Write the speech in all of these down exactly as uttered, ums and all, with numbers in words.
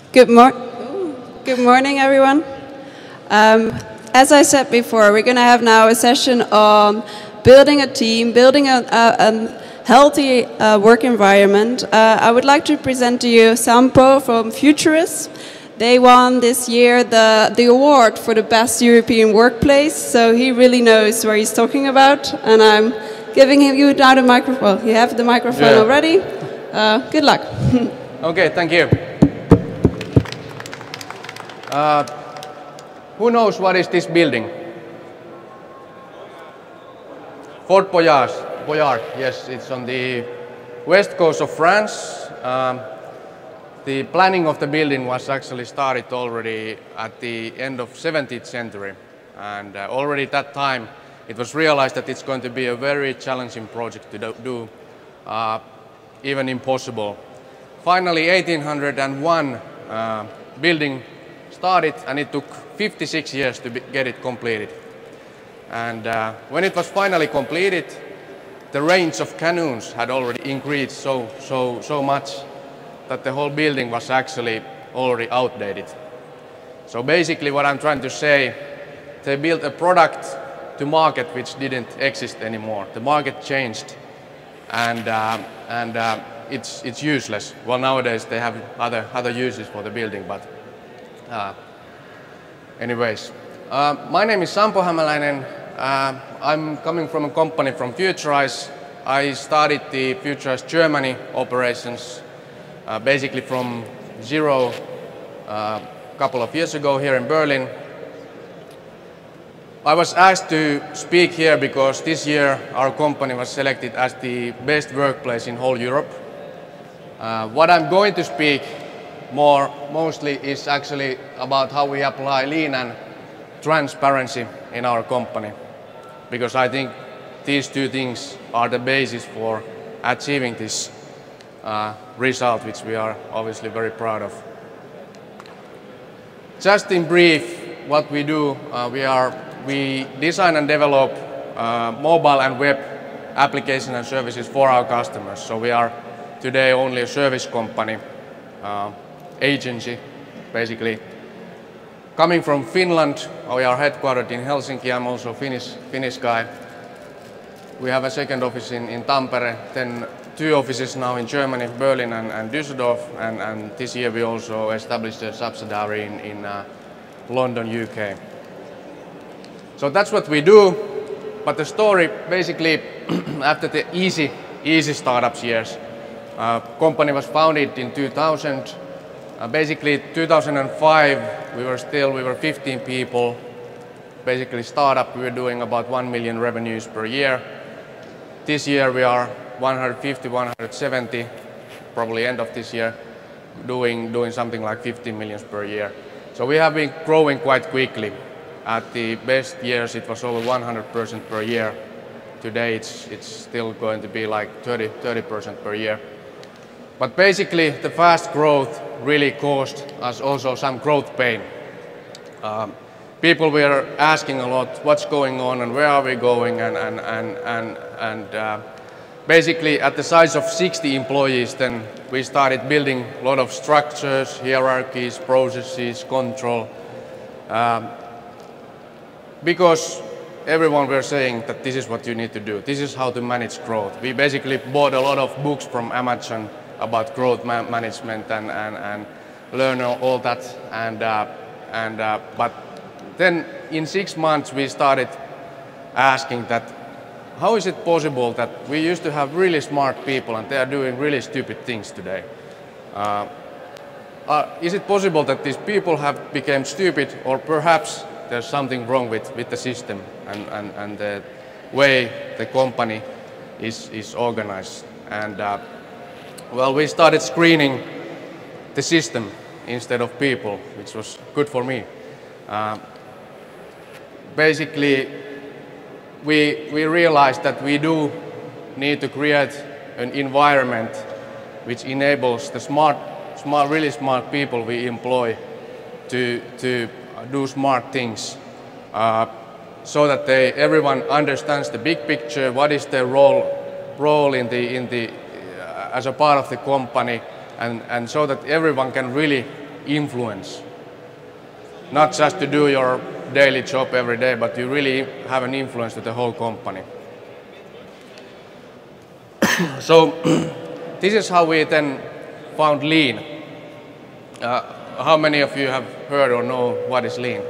Good, mor Good morning, everyone. Um, as I said before, we're going to have now a session on building a team, building a, a, a healthy uh, work environment. Uh, I would like to present to you Sampo from Futurist. They won this year the, the award for the best European workplace, so he really knows what he's talking about, and I'm giving him you now the microphone. You have the microphone yeah. already. Uh, good luck. Okay, thank you. Uh, who knows what is this building? Fort Boyard. Boyard, yes, it's on the west coast of France. Um, the planning of the building was actually started already at the end of seventeenth century, and uh, already at that time it was realized that it's going to be a very challenging project to do, uh, even impossible. Finally, eighteen oh one uh, building started, and it took fifty-six years to be, get it completed. And uh, when it was finally completed, the range of cannons had already increased so, so, so much that the whole building was actually already outdated. So basically what I'm trying to say, they built a product to market which didn't exist anymore. The market changed, and, uh, and uh, it's, it's useless. Well, nowadays they have other, other uses for the building, but Uh, anyways, uh, my name is Sampo Hämäläinen. Uh, I'm coming from a company from Futurice. I started the Futurice Germany operations uh, basically from zero uh, a couple of years ago here in Berlin. I was asked to speak here because this year our company was selected as the best workplace in whole Europe. Uh, what I'm going to speak more mostly is actually about how we apply lean and transparency in our company, because I think these two things are the basis for achieving this uh, result, which we are obviously very proud of. Just in brief, what we do, uh, we are we design and develop uh, mobile and web application and services for our customers. So we are today only a service company. Uh, agency, basically. Coming from Finland, we are headquartered in Helsinki. I'm also a Finnish, Finnish guy. We have a second office in, in Tampere, then two offices now in Germany, Berlin and, and Düsseldorf, and, and this year we also established a subsidiary in, in uh, London, U K. So that's what we do, but the story basically after the easy, easy startups years, uh, company was founded in two thousand. Uh, basically, two thousand five, we were still, we were fifteen people. Basically, startup, we were doing about one million revenues per year. This year, we are one hundred fifty, one hundred seventy, probably end of this year, doing, doing something like fifteen millions per year. So we have been growing quite quickly. At the best years, it was over one hundred percent per year. Today, it's, it's still going to be like thirty percent per year. But basically, the fast growth really caused us also some growth pain. Um, people were asking a lot, what's going on and where are we going? And, and, and, and, and uh, basically, at the size of sixty employees, then we started building a lot of structures, hierarchies, processes, control. Um, because everyone were saying that this is what you need to do. This is how to manage growth. We basically bought a lot of books from Amazon about growth ma management and, and, and learn all that. And, uh, and, uh, but then in six months we started asking that how is it possible that we used to have really smart people and they are doing really stupid things today? Uh, uh, is it possible that these people have become stupid, or perhaps there's something wrong with, with the system and, and, and the way the company is, is organized? And uh, well, we started screening the system instead of people, which was good for me. Uh, basically, we, we realized that we do need to create an environment which enables the smart, smart, really smart people we employ to, to do smart things, uh, so that they, everyone understands the big picture, what is their role, role in the, in the as a part of the company, and, and so that everyone can really influence. Not just to do your daily job every day, but you really have an influence to the whole company. So this is how we then found Lean. Uh, how many of you have heard or know what is Lean?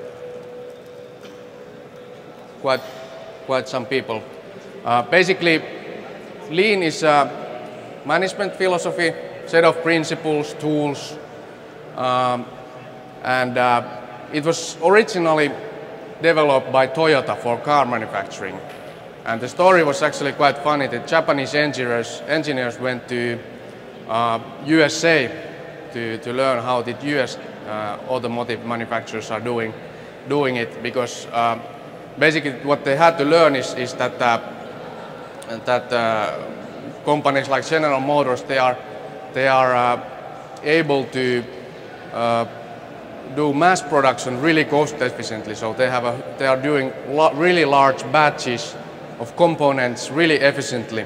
Quite, quite some people. Uh, basically, Lean is a management philosophy, set of principles, tools, um, and uh, it was originally developed by Toyota for car manufacturing. And the story was actually quite funny. The Japanese engineers, engineers went to uh, U S A to, to learn how the U S uh, automotive manufacturers are doing, doing it, because uh, basically what they had to learn is, is that, uh, that uh, companies like General Motors, they are, they are uh, able to uh, do mass production really cost efficiently. So they, have a, they are doing lo really large batches of components really efficiently.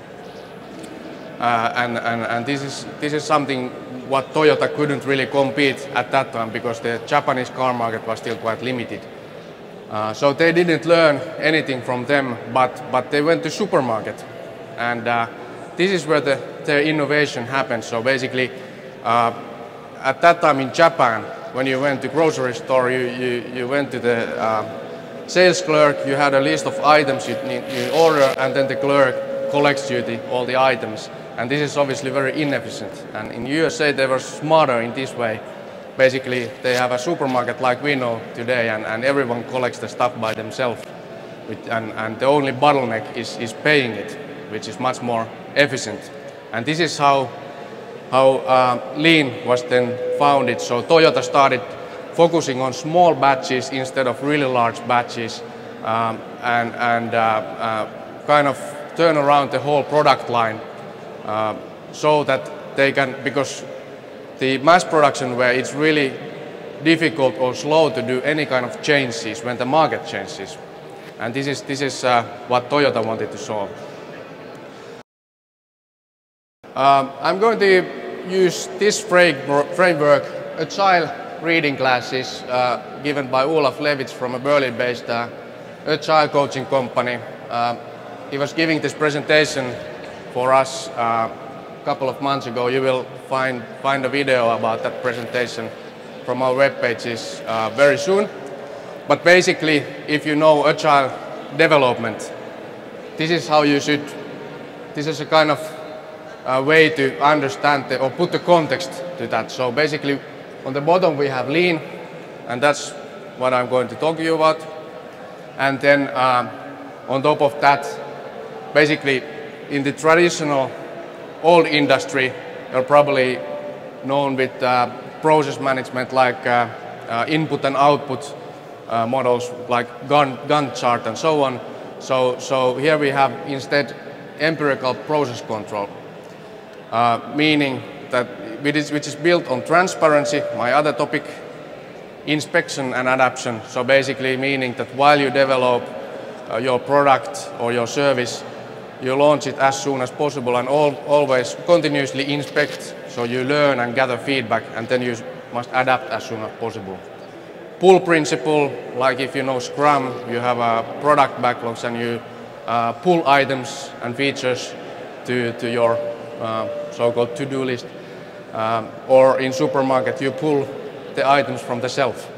Uh, and and, and this, is, this is something what Toyota couldn't really compete at that time, because the Japanese car market was still quite limited. Uh, so they didn't learn anything from them, but, but they went to supermarket. And uh, this is where the, their innovation happened. So basically, uh, at that time in Japan, when you went to grocery store, you, you, you went to the uh, sales clerk, you had a list of items you need you order, and then the clerk collects you the, all the items. And this is obviously very inefficient. And in U S A they were smarter in this way. Basically they have a supermarket like we know today, and, and everyone collects the stuff by themselves. And, and the only bottleneck is, is paying it, which is much more efficient. And this is how, how uh, Lean was then founded. So Toyota started focusing on small batches instead of really large batches, um, and, and uh, uh, kind of turn around the whole product line uh, so that they can, because the mass production where it's really difficult or slow to do any kind of changes when the market changes. And this is, this is uh, what Toyota wanted to solve. Um, I'm going to use this framework, Agile reading classes uh, given by Olaf Levitz from a Berlin-based uh, Agile coaching company. Uh, he was giving this presentation for us uh, a couple of months ago. You will find, find a video about that presentation from our web pages uh, very soon. But basically, if you know Agile development, this is how you should, this is a kind of uh, way to understand the, or put the context to that. So basically, on the bottom we have Lean, and that's what I'm going to talk to you about. And then um, on top of that, basically in the traditional old industry, you're probably known with uh, process management like uh, uh, input and output uh, models like Gantt chart and so on. So, so here we have instead empirical process control, uh, meaning that which is, which is built on transparency, my other topic, inspection and adaptation. So basically meaning that while you develop uh, your product or your service, you launch it as soon as possible and all, always continuously inspect, so you learn and gather feedback, and then you must adapt as soon as possible. Pull principle, like if you know Scrum, you have a product backlogs and you uh, pull items and features to, to your uh, so-called to-do list. Um, or in supermarket, you pull the items from the shelf.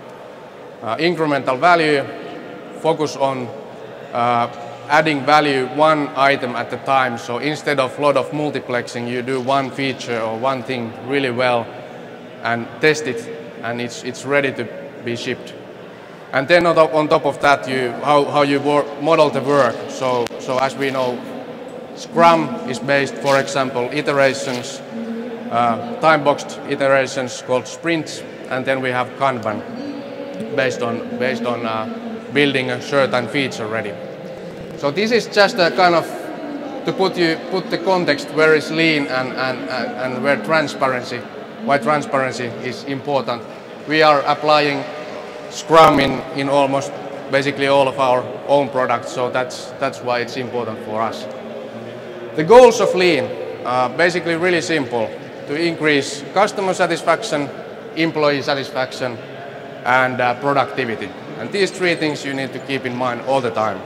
Uh, incremental value, focus on uh, adding value one item at a time. So instead of a lot of multiplexing, you do one feature or one thing really well and test it, and it's, it's ready to be shipped. And then on top, on top of that, you, how, how you work, model the work. So, so as we know, Scrum is based, for example, iterations, Uh, time-boxed iterations called sprints, and then we have Kanban based on, based on uh, building a certain feature ready. So this is just a kind of to put, you, put the context where is Lean and, and, and, and where transparency, why transparency is important. We are applying Scrum in, in almost basically all of our own products, so that's, that's why it's important for us. The goals of Lean are basically really simple. to increase customer satisfaction, employee satisfaction, and uh, productivity. And these three things you need to keep in mind all the time.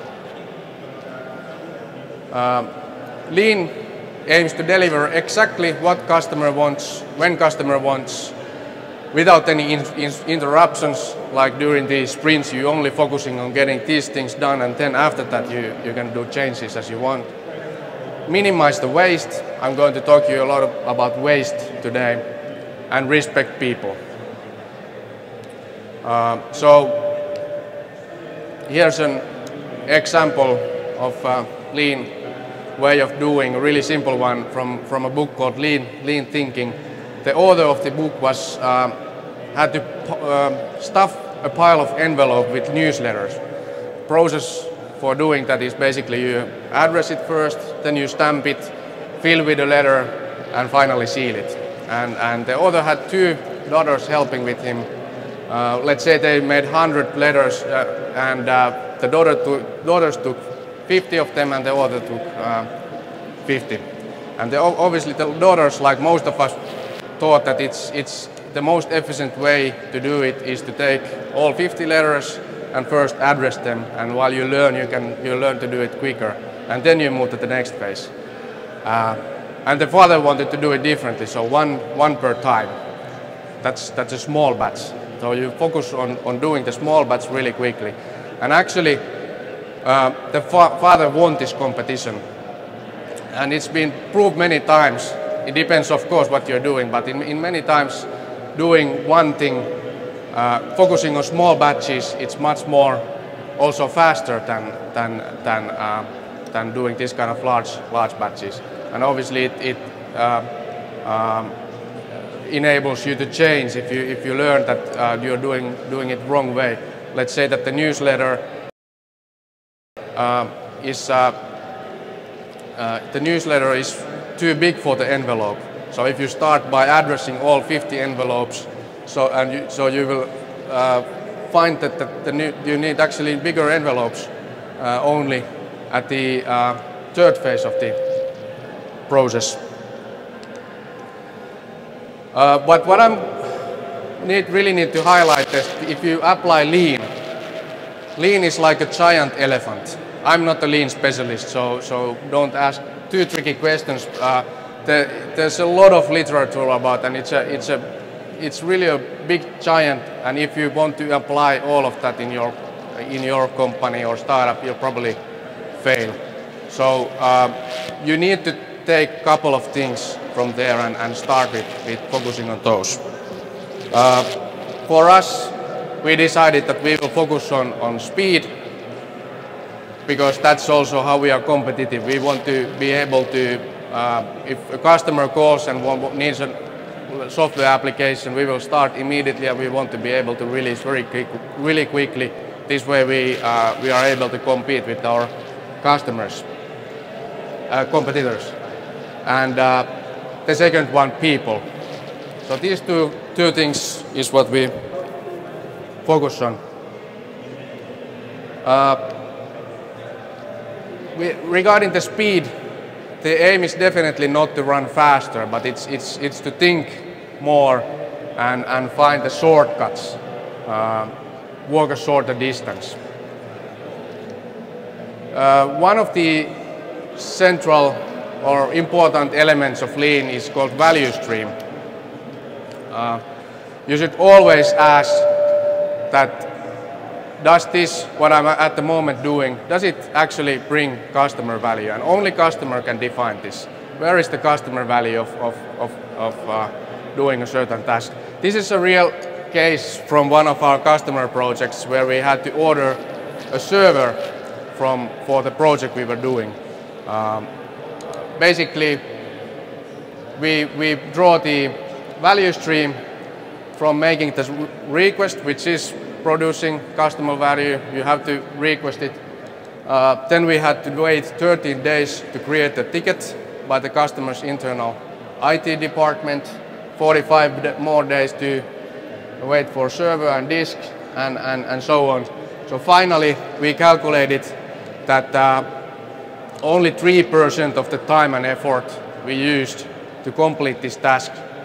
Uh, Lean aims to deliver exactly what customer wants, when customer wants, without any in, in, interruptions, like during these sprints you only focusing on getting these things done, and then after that you, you can do changes as you want. Minimize the waste. I'm going to talk to you a lot of, about waste today, and respect people. Uh, so here's an example of a lean way of doing, a really simple one from, from a book called Lean, Lean Thinking. The author of the book was um, had to uh, stuff a pile of envelope with newsletters. Process for doing that is basically you address it first, then you stamp it, fill with a letter, and finally seal it. And, and the author had two daughters helping with him. Uh, let's say they made one hundred letters, uh, and uh, the daughter took, daughters took fifty of them, and the author took uh, fifty. And the, obviously the daughters, like most of us, thought that it's, it's the most efficient way to do it is to take all fifty letters and first address them, and while you learn, you can you learn to do it quicker, and then you move to the next phase. Uh, and the father wanted to do it differently, so one one per time. That's that's a small batch. So you focus on on doing the small batch really quickly, and actually, uh, the fa father won this competition, and it's been proved many times. It depends, of course, what you're doing, but in, in many times, doing one thing, uh, focusing on small batches, it's much more also faster than than than uh, than doing this kind of large large batches. And obviously, it, it uh, um, enables you to change if you if you learn that uh, you're doing doing it wrong way. Let's say that the newsletter uh, is uh, uh, the newsletter is too big for the envelope. So if you start by addressing all fifty envelopes, so and you, so you will uh, find that the, the new, you need actually bigger envelopes uh, only at the uh, third phase of the process. Uh, but what I need really need to highlight is if you apply lean, lean is like a giant elephant. I'm not a lean specialist, so so don't ask too tricky questions. Uh, the, there's a lot of literature about, and it's a it's a it's really a big giant. And if you want to apply all of that in your in your company or startup, you'll probably fail. So uh, you need to take a couple of things from there and, and start with, with focusing on those. Uh, for us, we decided that we will focus on on speed, because that's also how we are competitive. We want to be able to, uh, if a customer calls and want, needs a software application, we will start immediately, and we want to be able to release very quick, really quickly. This way we, uh, we are able to compete with our customers, uh, competitors. And uh, the second one, people. So these two, two things is what we focus on. Uh, We, regarding the speed, the aim is definitely not to run faster, but it's, it's, it's to think more and, and find the shortcuts, uh, walk a shorter distance. Uh, one of the central or important elements of lean is called value stream. Uh, you should always ask that, does this, what I'm at the moment doing, does it actually bring customer value? And only customer can define this. Where is the customer value of, of, of, of uh, doing a certain task? This is a real case from one of our customer projects where we had to order a server from, for the project we were doing. Um, basically, we, we draw the value stream from making the request, which is producing customer value. You have to request it. Uh, then we had to wait thirteen days to create the ticket by the customer's internal I T department, forty-five more days to wait for server and disk, and, and, and so on. So finally, we calculated that uh, only three percent of the time and effort we used to complete this task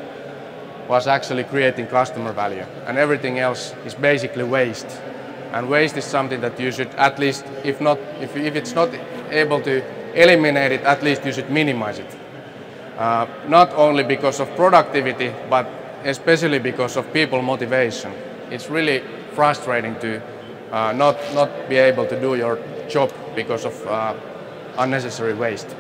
was actually creating customer value, and everything else is basically waste. And waste is something that you should at least, if not, if, if it's not able to eliminate it, at least you should minimize it. Uh, not only because of productivity, but especially because of people motivation. It's really frustrating to uh, not, not be able to do your job because of uh, unnecessary waste.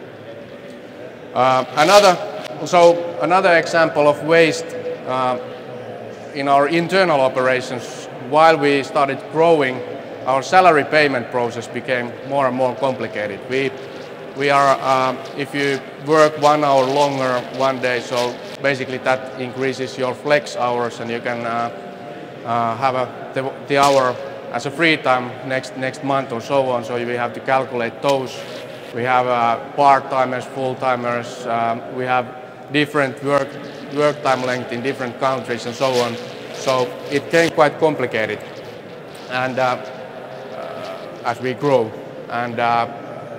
Uh, another, so another example of waste uh, in our internal operations, while we started growing, our salary payment process became more and more complicated. We, we are, um, if you work one hour longer one day, so basically that increases your flex hours, and you can uh, uh, have a, the, the hour as a free time next, next month or so on, so we have to calculate those. We have uh, part-timers, full-timers, um, we have different work, work time length in different countries and so on. So it became quite complicated, and uh, uh, as we grow. And uh,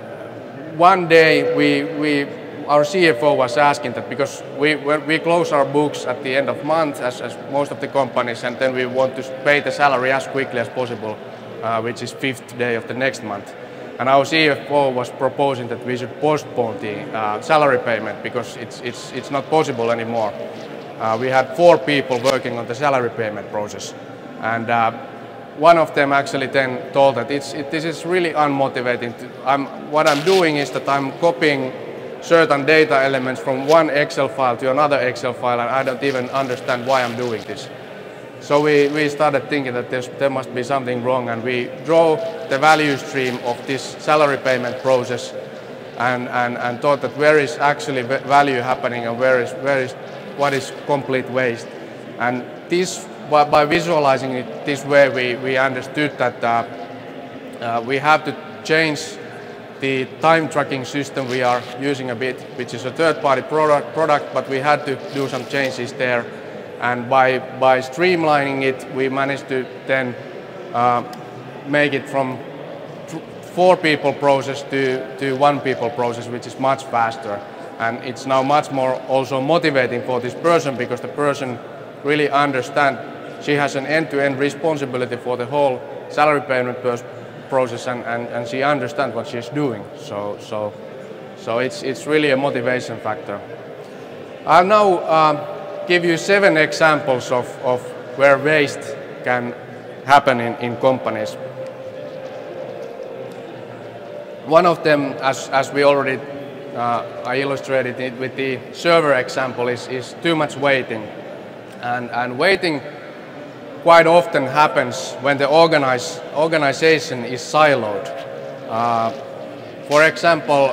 one day we, we, our C F O was asking that, because we, we close our books at the end of month, as, as most of the companies, and then we want to pay the salary as quickly as possible, uh, which is fifth day of the next month. And our C F O was proposing that we should postpone the uh, salary payment because it's, it's, it's not possible anymore. Uh, we had four people working on the salary payment process, and uh, one of them actually then told that it's, it, this is really unmotivating. To, I'm, what I'm doing is that I'm copying certain data elements from one Excel file to another Excel file, and I don't even understand why I'm doing this. So we, we started thinking that there's, there must be something wrong, and we draw the value stream of this salary payment process and, and, and thought that where is actually value happening and where is, where is what is complete waste. And this, by, by visualizing it this way, we, we understood that uh, uh, we have to change the time tracking system we are using a bit, which is a third-party product, product, but we had to do some changes there. And by, by streamlining it, we managed to then uh, make it from four people process to, to one people process, which is much faster. And it's now much more also motivating for this person, because the person really understands she has an end-to-end responsibility for the whole salary payment process, and, and, and she understands what she's doing. So, so, so it's, it's really a motivation factor. I'll now uh, give you seven examples of, of where waste can happen in, in companies. One of them, as, as we already Uh, I illustrated it with the server example, is, is too much waiting. And, and waiting quite often happens when the organize, organization is siloed. Uh, for example,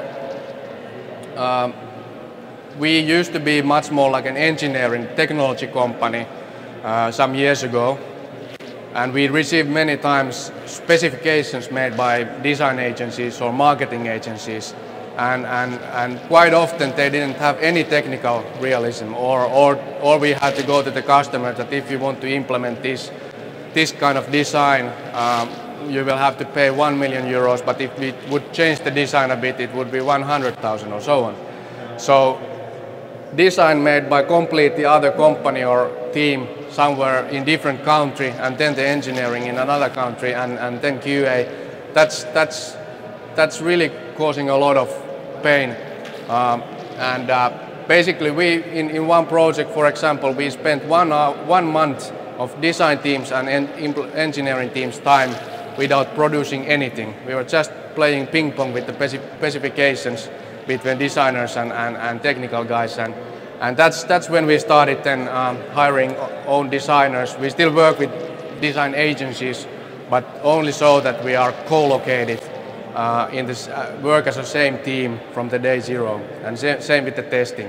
uh, we used to be much more like an engineering technology company uh, some years ago, and we received many times specifications made by design agencies or marketing agencies. And, and, and quite often they didn't have any technical realism, or, or, or we had to go to the customer that if you want to implement this, this kind of design, um, you will have to pay one million euros, but if we would change the design a bit, it would be one hundred thousand or so on. So design made by completely other company or team somewhere in different country, and then the engineering in another country, and, and then Q A, that's, that's, that's really causing a lot of pain. Um, and uh, basically we, in, in one project, for example, we spent one, uh, one month of design teams and en engineering teams' time without producing anything. We were just playing ping pong with the specifications between designers and, and, and technical guys. And, and that's, that's when we started then um, hiring own designers. We still work with design agencies, but only so that we are co-located Uh, in this uh, work as a same team from the day zero, and same with the testing.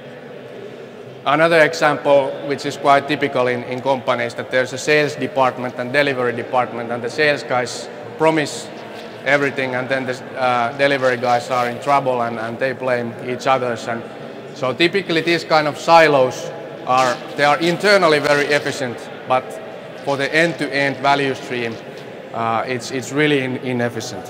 Another example, which is quite typical in, in companies, that there's a sales department and delivery department, and the sales guys promise everything, and then the uh, delivery guys are in trouble, and, and they blame each other. And so typically these kind of silos are, they are internally very efficient, but for the end-to-end value stream, uh, it's, it's really in, inefficient.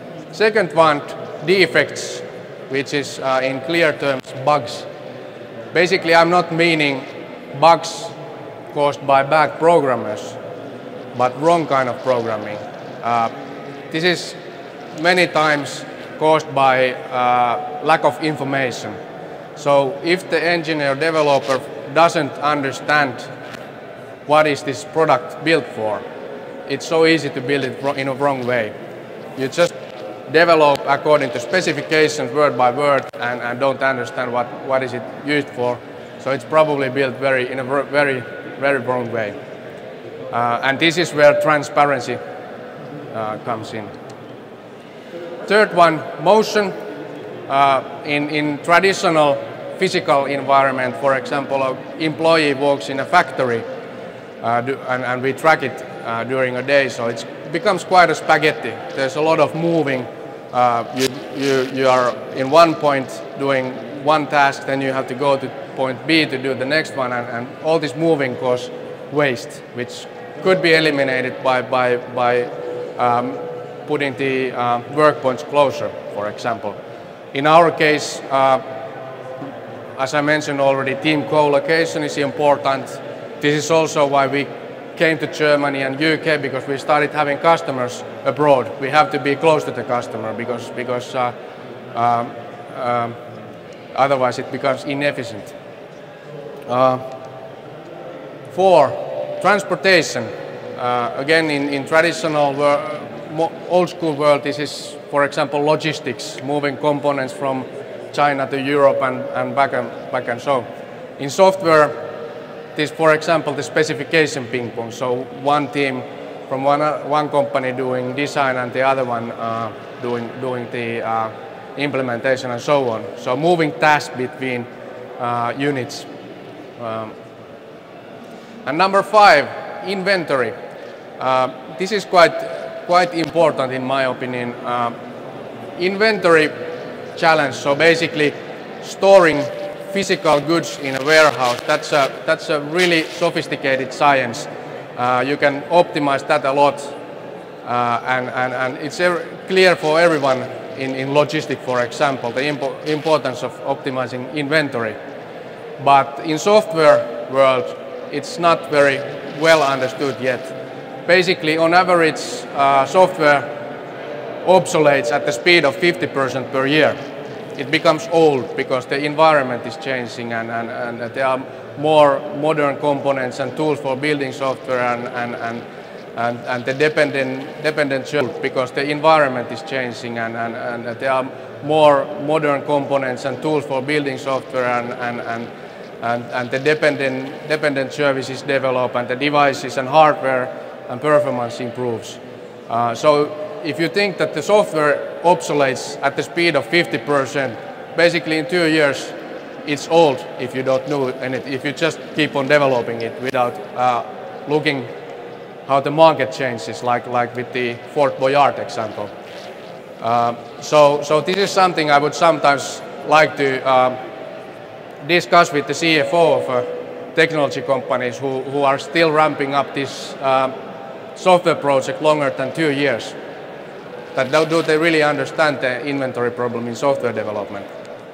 Second one, defects, which is uh, in clear terms bugs. Basically, I'm not meaning bugs caused by bad programmers, but wrong kind of programming. Uh, this is many times caused by uh, lack of information. So if the engineer developer doesn't understand what is this product built for, it's so easy to build it in a wrong way. You just develop according to specifications word by word and, and don't understand what, what is it used for. So it's probably built very in a very, very wrong way. Uh, and this is where transparency uh, comes in. Third one, motion. Uh, in, in traditional physical environment, for example, an employee walks in a factory uh, do, and, and we track it uh, during a day, so it becomes quite a spaghetti. There's a lot of moving. Uh, you, you, you are in one point doing one task, then you have to go to point B to do the next one, and, and all this moving causes waste, which could be eliminated by, by, by um, putting the uh, work points closer, for example. In our case, uh, as I mentioned already, team co-location is important. This is also why we came to Germany and U K, because we started having customers abroad. We have to be close to the customer because, because uh, um, um, otherwise it becomes inefficient. Uh, four, transportation. Uh, again, in, in traditional world, old school world, this is, for example, logistics, moving components from China to Europe and, and back and back and so. In software, this, for example, the specification ping pong. So one team from one uh, one company doing design and the other one uh, doing doing the uh, implementation and so on. So moving tasks between uh, units. Um, and number five, inventory. Uh, this is quite. Quite important in my opinion. Uh, inventory challenge, so basically storing physical goods in a warehouse, that's a, that's a really sophisticated science. Uh, you can optimize that a lot uh, and, and, and it's clear for everyone in, in logistics, for example, the impo importance of optimizing inventory. But in software world, it's not very well understood yet. Basically, on average, uh, software obsoletes at the speed of fifty percent per year. It becomes old because the environment is changing and, and, and there are more modern components and tools for building software and, and, and, and, and the dependent, dependent because the environment is changing and, and, and there are more modern components and tools for building software and, and, and, and, and the dependent, dependent services develop and the devices and hardware and performance improves. Uh, so if you think that the software obsoletes at the speed of fifty percent, basically in two years it's old if you don't know anything, if you just keep on developing it without uh, looking how the market changes, like, like with the Fort Boyard example. Uh, so, so this is something I would sometimes like to um, discuss with the C F O of uh, technology companies who, who are still ramping up this uh, software project longer than two years. That do they really understand the inventory problem in software development?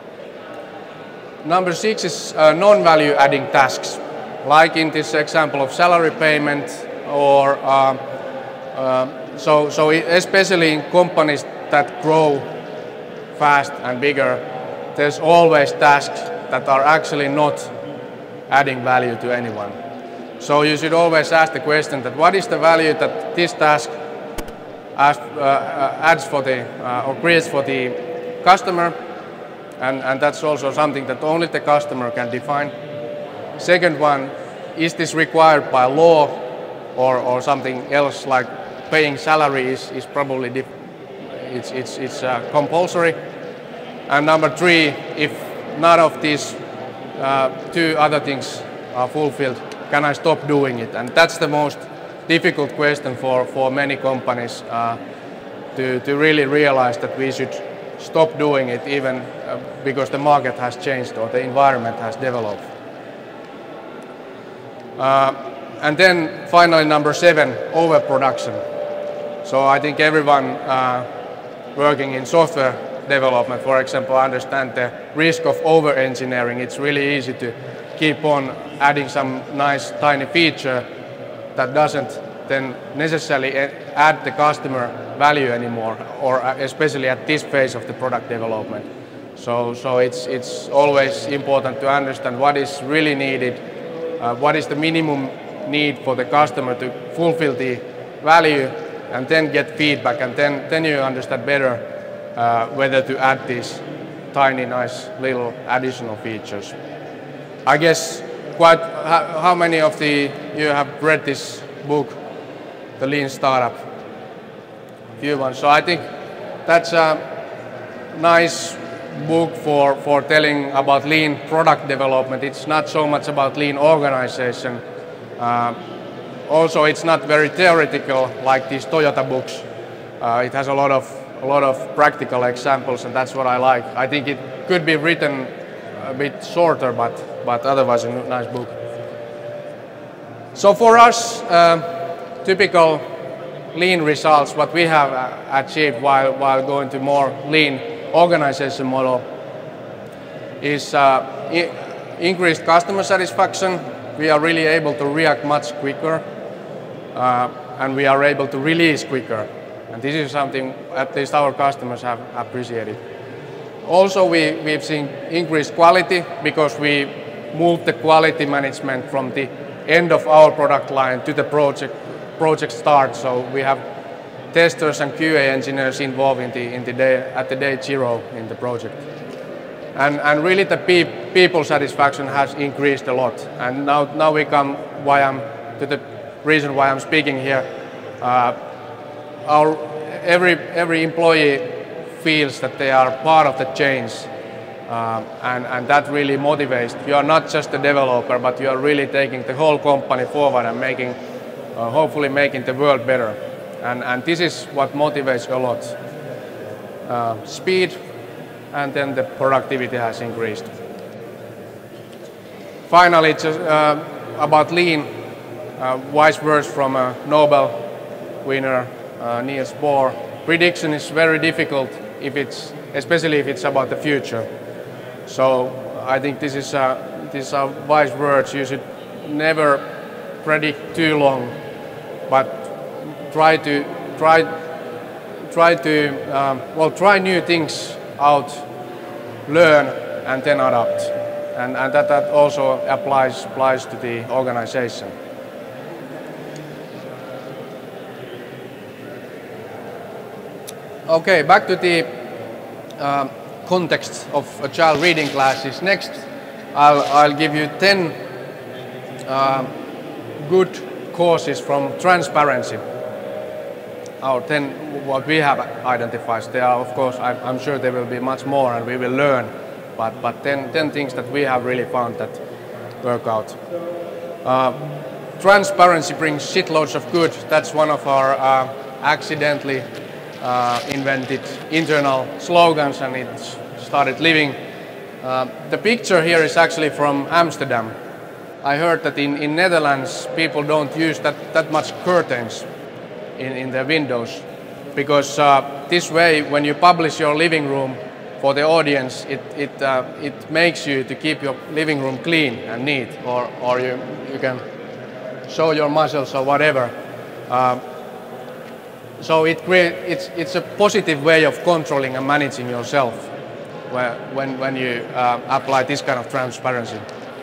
Number six is uh, non-value adding tasks, like in this example of salary payment, or uh, uh, so, so especially in companies that grow fast and bigger, there's always tasks that are actually not adding value to anyone. So you should always ask the question that what is the value that this task adds, uh, adds for the, uh, or creates for the customer, and, and that's also something that only the customer can define. Second one, is this required by law or, or something else, like paying salary is, is probably dif it's, it's, it's uh, compulsory. And number three, if none of these uh, two other things are fulfilled, can I stop doing it? And that's the most difficult question for, for many companies, uh, to, to really realize that we should stop doing it, even uh, because the market has changed or the environment has developed. Uh, and then finally, number seven, overproduction. So I think everyone uh, working in software development. For example, understand the risk of over-engineering. It's really easy to keep on adding some nice tiny feature that doesn't then necessarily add the customer value anymore, or especially at this phase of the product development. So, so it's, it's always important to understand what is really needed, uh, what is the minimum need for the customer to fulfill the value, and then get feedback, and then, then you understand better uh, whether to add these tiny, nice little additional features. I guess quite how, how many of the you have read this book, The Lean Startup? Few ones. So I think that's a nice book for, for telling about lean product development. It's not so much about lean organization. Uh, also, it's not very theoretical like these Toyota books. Uh, it has a lot of a lot of practical examples, and that's what I like. I think it could be written a bit shorter, but but otherwise a nice book. So for us, uh, typical lean results, what we have achieved while while going to more lean organization model is uh, increased customer satisfaction. We are really able to react much quicker, uh, and we are able to release quicker. And this is something at least our customers have appreciated. Also, we, we've seen increased quality because we moved the quality management from the end of our product line to the project project start. So we have testers and Q A engineers involved in the in the day at the day zero in the project. And and really the pe people satisfaction has increased a lot. And now now we come why I'm to the reason why I'm speaking here. Uh, our every every employee feels that they are part of the change, uh, and and that really motivates. You are not just a developer, but you are really taking the whole company forward and making, uh, hopefully making the world better. And and this is what motivates a lot. Uh, speed, and then the productivity has increased. Finally, just uh, about lean, uh, wise words from a Nobel winner, uh, Niels Bohr. Prediction is very difficult if it's, especially if it's about the future. So I think this is a, these are wise words. You should never predict too long, but try to try try to um, well try new things out, learn, and then adapt, and and that that also applies applies to the organization. Okay, back to the uh, context of agile reading classes. Next, I'll, I'll give you ten uh, good courses from transparency. Our ten, what we have identified. There are, of course, I'm, I'm sure there will be much more, and we will learn. But but ten, ten things that we have really found that work out. Uh, transparency brings shitloads of good. That's one of our uh, accidentally Uh, invented internal slogans, and it started living. Uh, the picture here is actually from Amsterdam. I heard that in, in Netherlands people don't use that, that much curtains in, in their windows, because uh, this way when you publish your living room for the audience, it, it, uh, it makes you to keep your living room clean and neat, or, or you, you can show your muscles or whatever. Uh, So it create, it's, it's a positive way of controlling and managing yourself where, when, when you uh, apply this kind of transparency.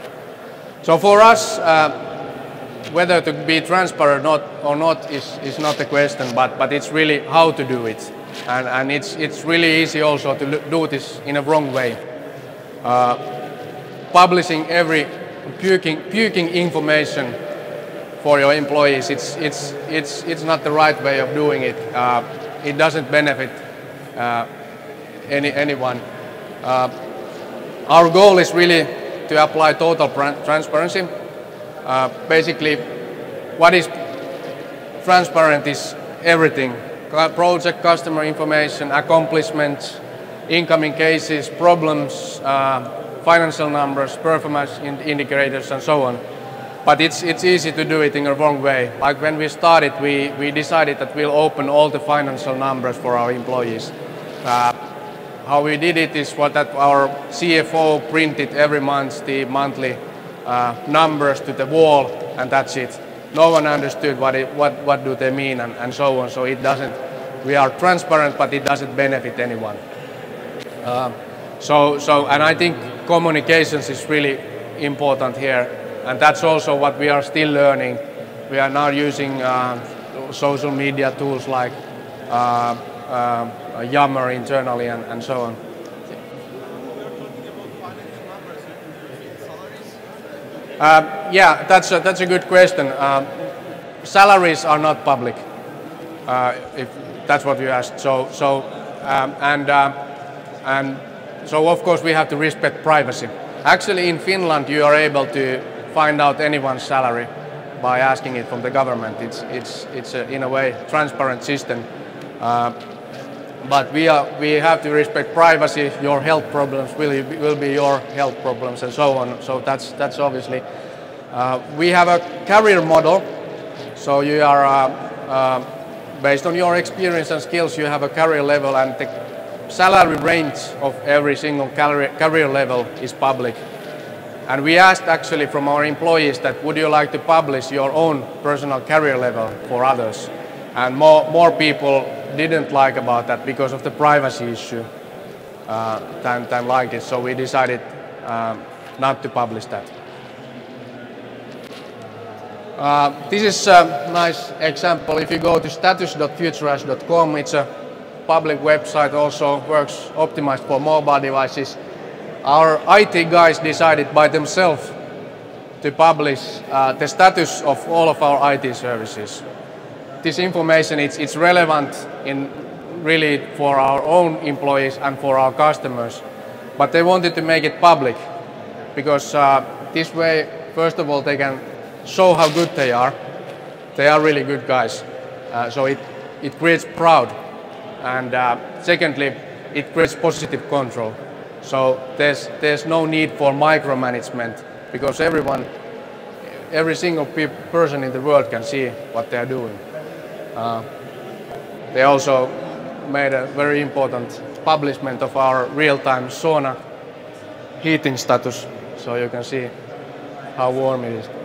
So for us, uh, whether to be transparent or not, or not is, is not the question, but, but it's really how to do it. And, and it's, it's really easy also to do this in a wrong way. Uh, publishing every puking, puking information for your employees, it's, it's, it's, it's not the right way of doing it. Uh, it doesn't benefit uh, any, anyone. Uh, our goal is really to apply total transparency. Uh, basically, what is transparent is everything. Project, customer information, accomplishments, incoming cases, problems, uh, financial numbers, performance indicators, and so on. But it's, it's easy to do it in a wrong way. Like when we started, we, we decided that we'll open all the financial numbers for our employees. Uh, how we did it is what that our C F O printed every month the monthly uh, numbers to the wall, and that's it. No one understood what it, what what do they mean and, and so on. So it doesn't. We are transparent, but it doesn't benefit anyone. Uh, so so and I think communications is really important here, and that's also what we are still learning. We are now using uh, social media tools like uh, uh, Yammer internally and, and so on. Uh, yeah, that's a, that's a good question. Uh, salaries are not public, uh, if that's what you asked. So so um, and uh, and so of course we have to respect privacy. Actually, in Finland, you are able to find out anyone's salary by asking it from the government. It's it's it's a, in a way transparent system, uh, but we are we have to respect privacy. Your health problems will will be your health problems and so on. So that's that's obviously. Uh, we have a career model, so you are uh, uh, based on your experience and skills. You have a career level, and the salary range of every single career career level is public. And we asked actually from our employees that would you like to publish your own personal career level for others? And more, more people didn't like about that because of the privacy issue uh, than, than liked it. So we decided um, not to publish that. Uh, this is a nice example. If you go to status dot futureas dot com, it's a public website, also works optimized for mobile devices. Our I T guys decided by themselves to publish uh, the status of all of our I T services. This information it's, it's relevant in really for our own employees and for our customers, but they wanted to make it public because uh, this way, first of all, they can show how good they are. They are really good guys, uh, so it, it creates proud, and uh, secondly, it creates positive control. So there's, there's no need for micromanagement because everyone, every single pe person in the world can see what they're doing. Uh, they also made a very important publishment of our real-time sauna heating status, so you can see how warm it is.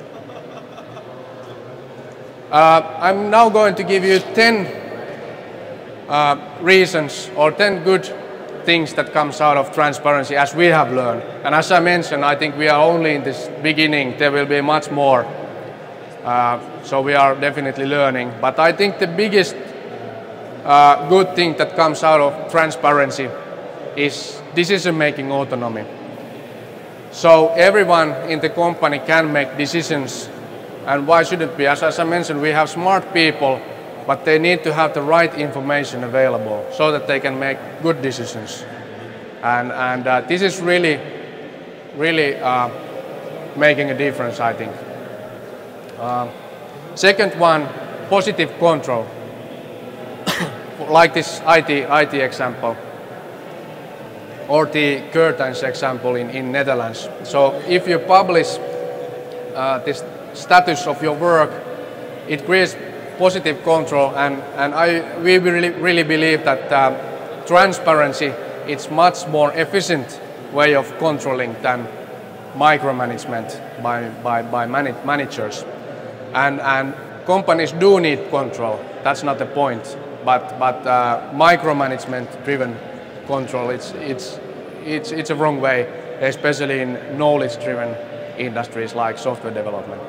Uh, I'm now going to give you ten uh, reasons or ten good things that comes out of transparency as we have learned. And as I mentioned, I think we are only in this beginning. There will be much more. Uh, so we are definitely learning. But I think the biggest uh, good thing that comes out of transparency is decision-making autonomy. So everyone in the company can make decisions. And why should it be? As, as I mentioned, we have smart people, but they need to have the right information available so that they can make good decisions. And, and uh, this is really, really uh, making a difference, I think. Uh, second one, positive control. Like this I T, I T example, or the curtains example in, in Netherlands. So if you publish uh, this status of your work, it creates positive control, and, and I, we really, really believe that uh, transparency is much more efficient way of controlling than micromanagement by, by, by man managers. And, and companies do need control, that's not the point, but, but uh, micromanagement driven control, it's, it's, it's, it's a wrong way, especially in knowledge driven industries like software development.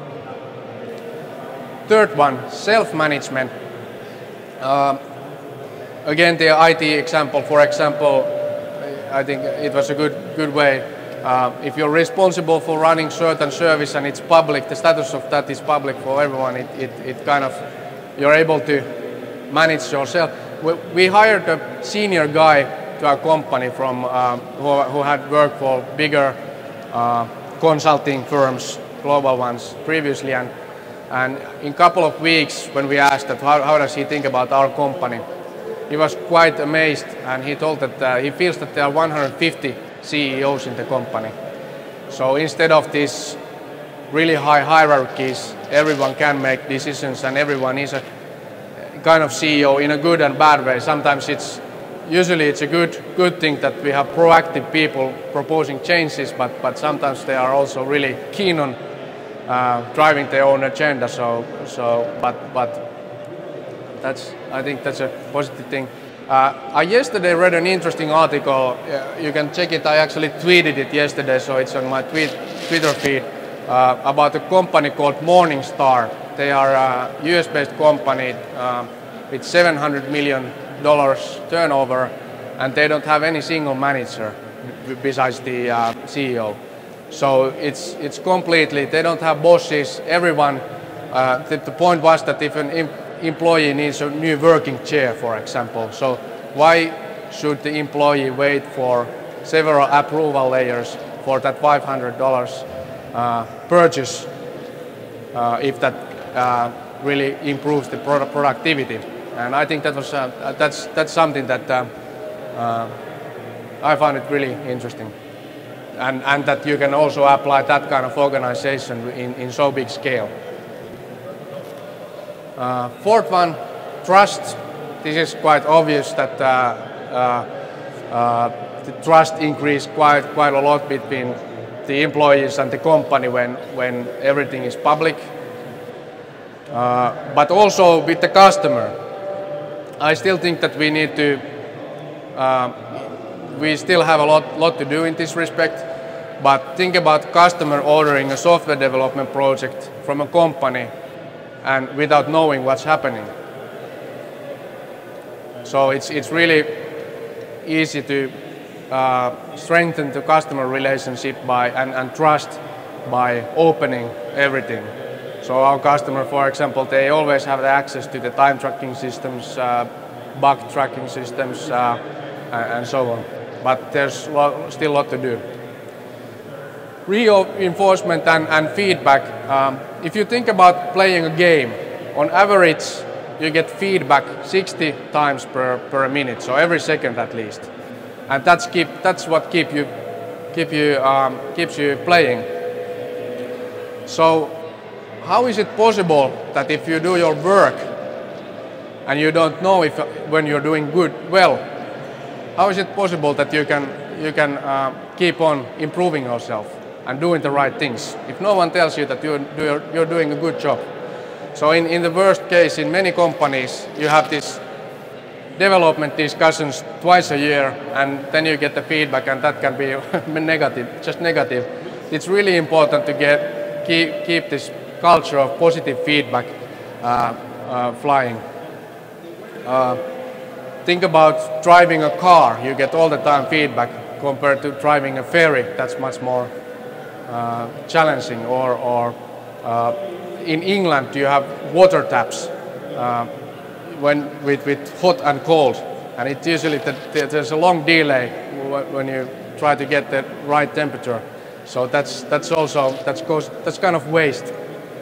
Third one, self-management. Uh, again, the I T example, for example, I think it was a good, good way. Uh, if you're responsible for running certain service and it's public, the status of that is public for everyone, it, it, it kind of, you're able to manage yourself. We, we hired a senior guy to our company from, uh, who, who had worked for bigger uh, consulting firms, global ones previously, and And in a couple of weeks, when we asked that how, how does he think about our company, he was quite amazed, and he told that uh, he feels that there are one hundred fifty C E Os in the company. So instead of these really high hierarchies, everyone can make decisions, and everyone is a kind of C E O in a good and bad way. Sometimes it's usually it's a good good thing that we have proactive people proposing changes, but but sometimes they are also really keen on uh, driving their own agenda. So so but but that's I think that's a positive thing. Uh, I yesterday read an interesting article. Uh, you can check it. I actually tweeted it yesterday, so it's on my tweet, Twitter feed uh, about a company called Morningstar. They are a U S-based company uh, with seven hundred million dollars turnover, and they don't have any single manager besides the uh, C E O. So it's it's completely. They don't have bosses. Everyone. Uh, the, the point was that if an employee needs a new working chair, for example, so why should the employee wait for several approval layers for that five hundred dollars uh, purchase uh, if that uh, really improves the product productivity? And I think that was uh, that's that's something that uh, uh, I found it really interesting, and and that you can also apply that kind of organization in in so big scale. Uh, fourth one, trust. This is quite obvious that uh, uh, uh, the trust increased quite quite a lot between the employees and the company when when everything is public, uh, but also with the customer. I still think that we need to. Uh, we still have a lot lot to do in this respect, but think about customer ordering a software development project from a company and without knowing what's happening. So it's it's really easy to uh, strengthen the customer relationship by and, and trust by opening everything. So our customer, for example, they always have the access to the time tracking systems, uh, bug tracking systems, uh, and, and so on. But there's lo still a lot to do. Reinforcement and, and feedback. Um, if you think about playing a game, on average you get feedback sixty times per, per minute, so every second at least, and that's keep that's what keep you keep you um, keeps you playing. So how is it possible that if you do your work and you don't know if when you're doing good well, how is it possible that you can you can uh, keep on improving yourself and doing the right things if no one tells you that you're, you're, you're doing a good job? So in, in the worst case, in many companies, you have these development discussions twice a year, and then you get the feedback, and that can be negative, just negative. It's really important to get keep, keep this culture of positive feedback uh, uh, flying. Uh, think about driving a car. You get all the time feedback compared to driving a ferry. That's much more uh, challenging. Or, or uh, in England, you have water taps uh, when with, with hot and cold, and it usually the, the, there's a long delay when you try to get the right temperature. So that's that's also that's goes that's kind of waste.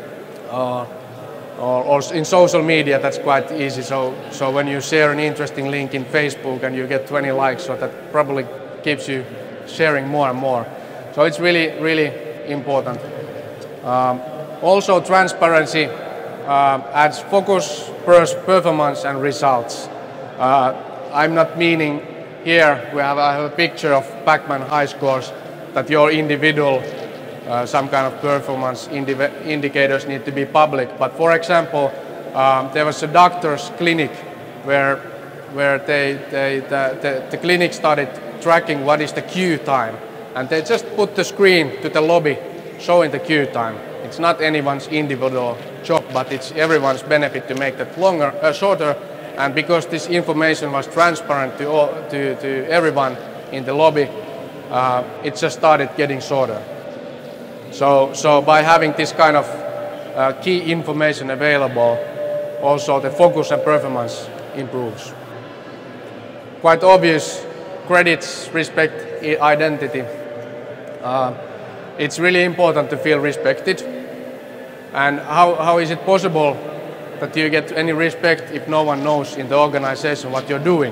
Uh, or, or in social media, that's quite easy. So so when you share an interesting link in Facebook and you get twenty likes, so that probably keeps you sharing more and more. So it's really really important. Um, also, transparency uh, adds focus, performance, and results. Uh, I'm not meaning here we have, I have a picture of Pac-Man high scores, that your individual uh, some kind of performance indi indicators need to be public. But for example, um, there was a doctor's clinic where where they, they the, the, the clinic started tracking what is the queue time, and they just put the screen to the lobby showing the queue time. It's not anyone's individual job, but it's everyone's benefit to make that longer, uh, shorter. And because this information was transparent to all, to, to everyone in the lobby, uh, it just started getting shorter. So, so by having this kind of uh, key information available, also the focus and performance improves. Quite obvious: credits, respect, identity. Uh, it's really important to feel respected. And how, how is it possible that you get any respect if no one knows in the organization what you're doing?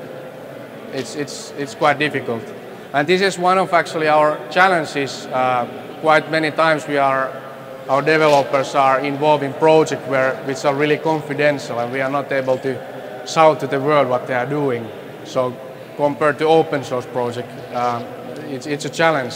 It's, it's, it's quite difficult. And this is one of actually our challenges. Uh, quite many times we are, our developers are involved in projects where, which are really confidential, and we are not able to shout to the world what they are doing. So compared to open source project, um, it's, it's a challenge.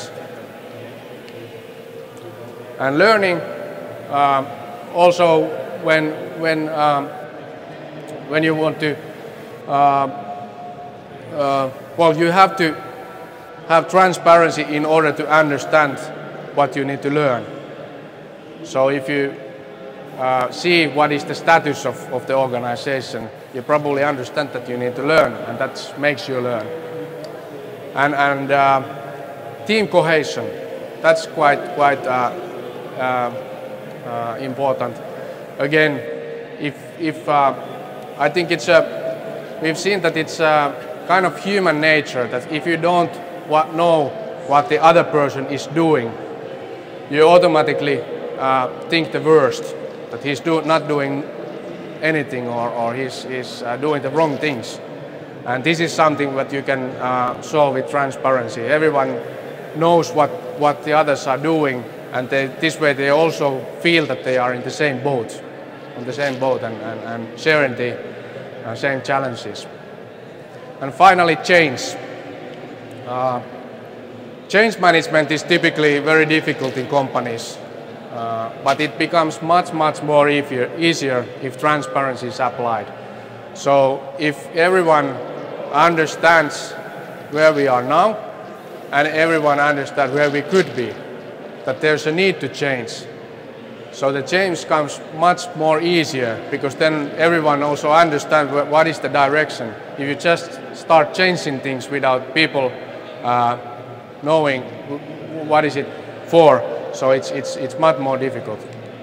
And learning, um, also when, when, um, when you want to, uh, uh, well, you have to have transparency in order to understand what you need to learn. So if you uh, see what is the status of, of the organization, you probably understand that you need to learn, and that makes you learn. And, and uh, team cohesion, that's quite, quite uh, uh, uh, important. Again, if, if uh, I think it's a, we've seen that it's a kind of human nature that if you don't what, know what the other person is doing, you automatically uh, think the worst, that he's do, not doing anything or, or he's, he's uh, doing the wrong things. And this is something that you can uh, solve with transparency. Everyone knows what, what the others are doing, and they, this way they also feel that they are in the same boat, on the same boat and, and, and sharing the uh, same challenges. And finally, change. Uh, change management is typically very difficult in companies, uh, but it becomes much, much more easier, easier if transparency is applied. So if everyone understands where we are now, and everyone understands where we could be, that there's a need to change. So the change comes much more easier, because then everyone also understands what is the direction. If you just start changing things without people uh, knowing what is it for, so it's, it's, it's much more difficult.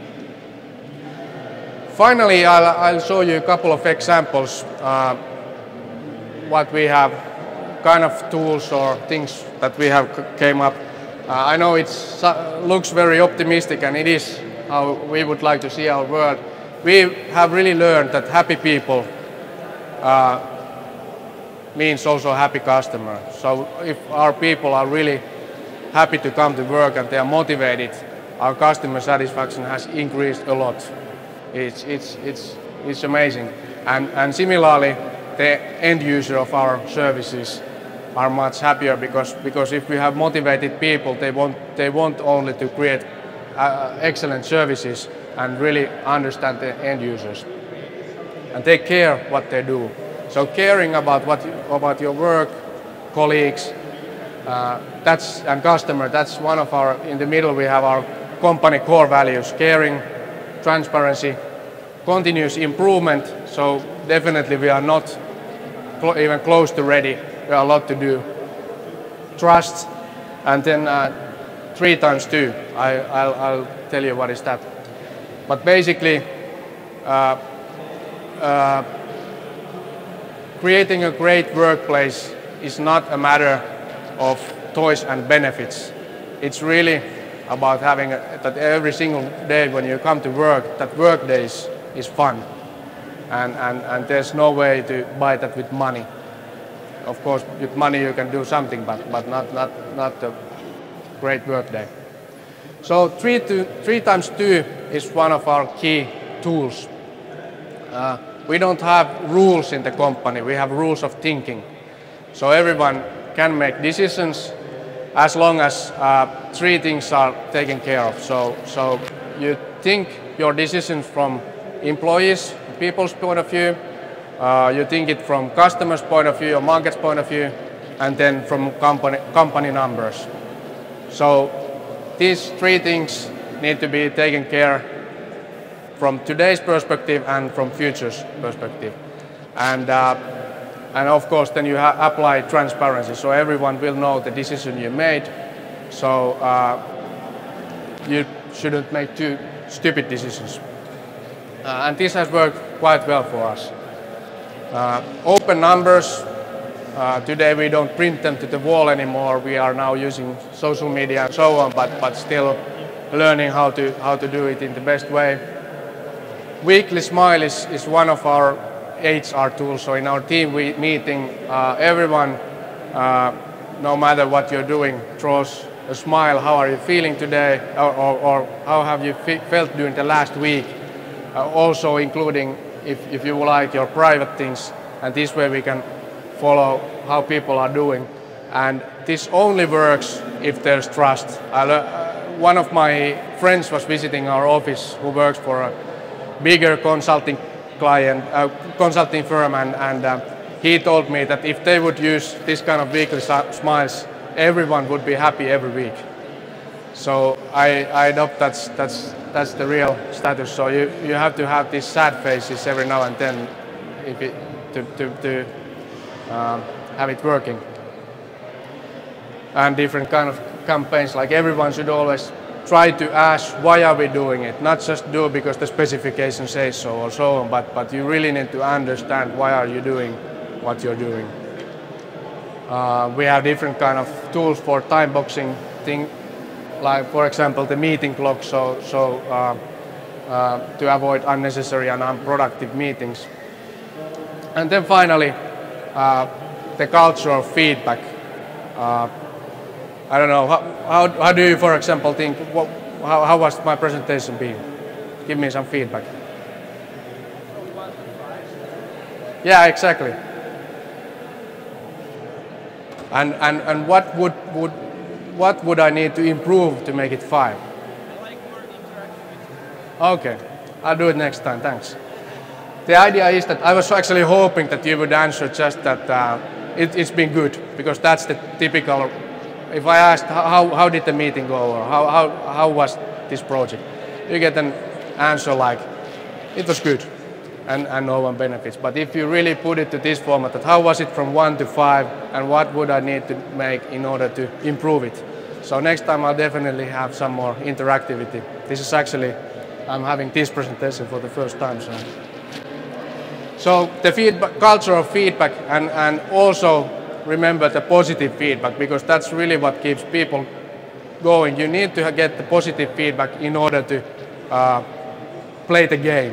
Finally, I'll, I'll show you a couple of examples uh, what we have, kind of tools or things that we have came up. Uh, I know it uh, looks very optimistic, and it is how we would like to see our world. We have really learned that happy people uh, means also happy customer. So if our people are really happy to come to work and they are motivated, our customer satisfaction has increased a lot. It's, it's, it's, it's amazing. And, and similarly, the end user of our services are much happier, because, because if we have motivated people, they want, they want only to create uh, excellent services and really understand the end users. And they care what they do. So caring about, what, about your work, colleagues, uh, that's, and customer, that's one of our, in the middle we have our company core values: caring, transparency, continuous improvement. So definitely we are not cl even close to ready. We have a lot to do. Trust, and then uh, three times two. I, I'll, I'll tell you what is that. But basically, uh, uh, creating a great workplace is not a matter of toys and benefits. It's really about having a, that every single day when you come to work, that work days is fun. And, and, and there's no way to buy that with money. Of course, with money you can do something, but, but not, not, not a great work day. So three, to, three times two is one of our key tools. Uh, we don't have rules in the company, we have rules of thinking. So everyone can make decisions as long as uh, three things are taken care of. So, so you think your decisions from employees, people's point of view, uh, you think it from customers' point of view or market's point of view, and then from company, company numbers. So these three things need to be taken care from today's perspective and from future's perspective. And, uh, and of course then you apply transparency, so everyone will know the decision you made. So uh, you shouldn't make too stupid decisions. Uh, and this has worked quite well for us. Uh, open numbers, uh, today we don't print them to the wall anymore. We are now using social media and so on, but, but still learning how to, how to do it in the best way. Weekly Smile is, is one of our H R tools. So in our team we, meeting, uh, everyone, uh, no matter what you're doing, draws a smile. How are you feeling today? Or, or, or how have you fe felt during the last week? Uh, also including, if, if you like, your private things. And this way we can follow how people are doing. And this only works if there's trust. I, uh, one of my friends was visiting our office who works for a bigger consulting client, uh, consulting firm, and, and uh, he told me that if they would use this kind of weekly smiles, everyone would be happy every week. So I, I adopt that's, that's, that's the real status. So you, you have to have these sad faces every now and then if it, to, to, to uh, have it working. And different kind of campaigns, like everyone should always try to ask why are we doing it, not just do because the specification says so or so on, but, but you really need to understand why are you doing what you're doing. Uh, we have different kind of tools for time boxing thing, like for example the meeting clock, so, so uh, uh, to avoid unnecessary and unproductive meetings. And then finally, uh, the culture of feedback. Uh, I don't know, how, how, how do you, for example, think, what, how, how was my presentation been? Give me some feedback. Yeah, exactly. And, and, and what, would, would, what would I need to improve to make it five? I like more interaction. Okay, I'll do it next time, thanks. The idea is that I was actually hoping that you would answer just that uh, it, it's been good, because that's the typical. If I asked how, how did the meeting go, or how, how, how was this project, you get an answer like, it was good, and, and no one benefits. But if you really put it to this format, that how was it from one to five, and what would I need to make in order to improve it? So next time I'll definitely have some more interactivity. This is actually, I'm having this presentation for the first time. So, so the feedback, culture of feedback, and, and also remember the positive feedback, because that's really what keeps people going. You need to get the positive feedback in order to uh, play the game.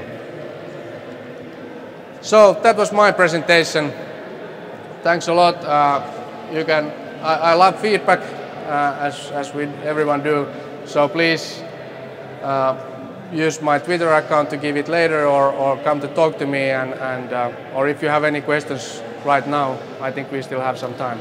So that was my presentation. Thanks a lot. Uh, you can. I, I love feedback, uh, as as we everyone do. So please uh, use my Twitter account to give it later, or or come to talk to me, and and uh, or if you have any questions right now, I think we still have some time.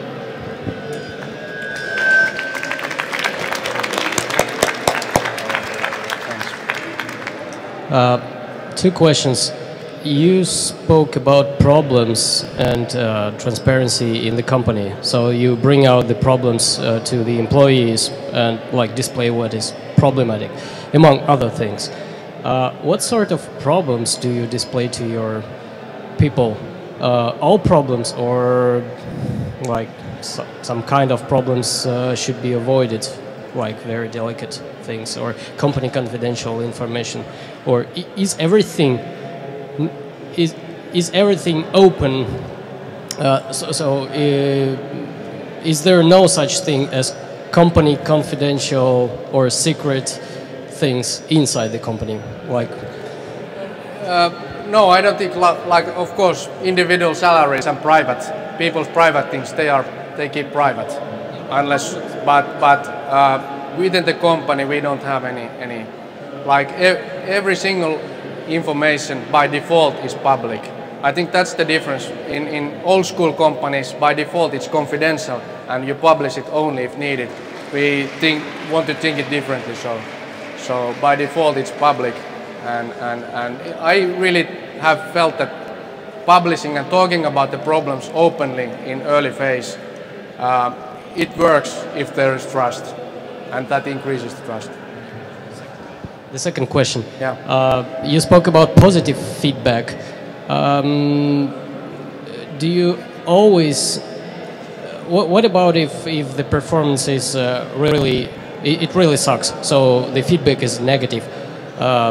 Uh, two questions. You spoke about problems and uh, transparency in the company. So you bring out the problems uh, to the employees and like display what is problematic, among other things. Uh, what sort of problems do you display to your people? Uh, all problems, or like so, some kind of problems uh, should be avoided, like very delicate things or company confidential information, or is everything is is everything open? Uh, so, so uh, is there no such thing as company confidential or secret things inside the company, like? Uh, No, I don't think, like, of course, individual salaries and private, people's private things, they are, they keep private. Unless, but, but uh, within the company, we don't have any, any, like, e every single information by default is public. I think that's the difference. In, in old school companies, by default, it's confidential, and you publish it only if needed. We think, want to think it differently, so, so by default, it's public. And, and, and I really have felt that publishing and talking about the problems openly in early phase, uh, it works if there is trust, and that increases the trust. The second question. Yeah. Uh, you spoke about positive feedback. Um, do you always? What, what about if if the performance is uh, really it, it really sucks? So the feedback is negative. Uh,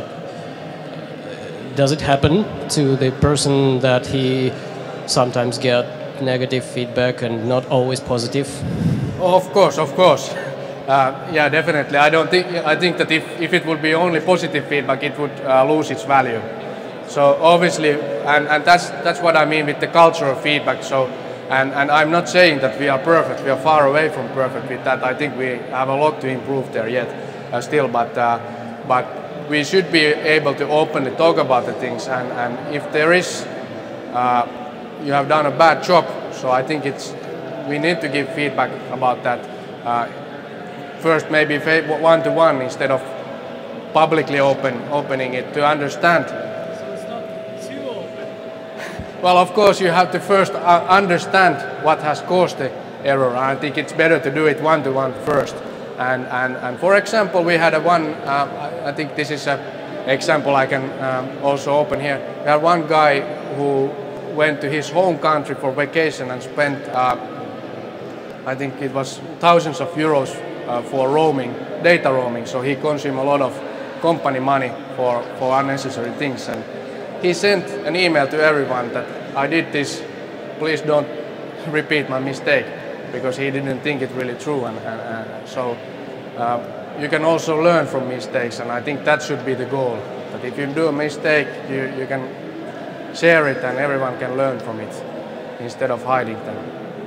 Does it happen to the person that he sometimes get negative feedback and not always positive? Oh, of course, of course. Uh, yeah, definitely. I don't think. I think that if, if it would be only positive feedback, it would uh, lose its value. So obviously, and, and that's that's what I mean with the culture of feedback. So, and and I'm not saying that we are perfect. We are far away from perfect with that. I think we have a lot to improve there yet, uh, still. But uh, but. we should be able to openly talk about the things, and, and if there is uh, you have done a bad job. So I think it's we need to give feedback about that. Uh, first, maybe one to one instead of publicly open opening it to understand. So it's not too open. Well, of course, you have to first uh, understand what has caused the error. I think it's better to do it one to one first. And and and for example, we had a one. Uh, I think this is a example I can um, also open here. We had one guy who went to his home country for vacation and spent, uh, I think it was thousands of euros uh, for roaming, data roaming. So he consumed a lot of company money for, for unnecessary things. And he sent an email to everyone that I did this, please don't repeat my mistake, because he didn't think it really true. And, and, and so uh, you can also learn from mistakes, and I think that should be the goal. That if you do a mistake, you, you can share it and everyone can learn from it instead of hiding them.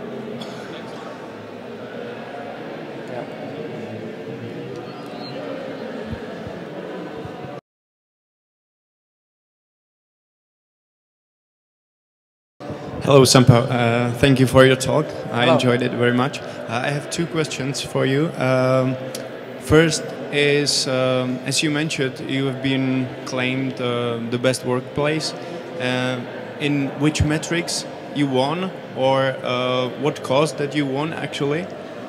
Yeah. Hello, Sampo. Uh, thank you for your talk. I Hello. enjoyed it very much. Uh, I have two questions for you. Um, first is, um, as you mentioned, you have been claimed uh, the best workplace. Uh, in which metrics you won, or uh, what caused that you won actually?